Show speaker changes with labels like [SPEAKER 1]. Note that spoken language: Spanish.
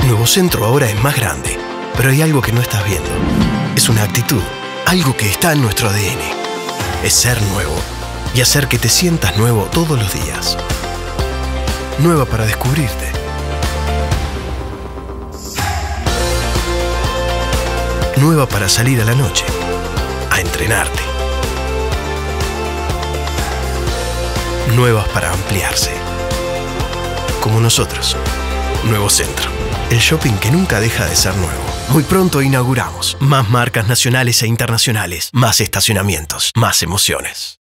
[SPEAKER 1] Nuevo Centro ahora es más grande, pero hay algo que no estás viendo. Es una actitud, algo que está en nuestro ADN. Es ser nuevo y hacer que te sientas nuevo todos los días. Nueva para descubrirte. Nueva para salir a la noche, a entrenarte. Nuevas para ampliarse. Como nosotros. Nuevo Centro. El shopping que nunca deja de ser nuevo. Muy pronto inauguramos. Más marcas nacionales e internacionales. Más estacionamientos. Más emociones.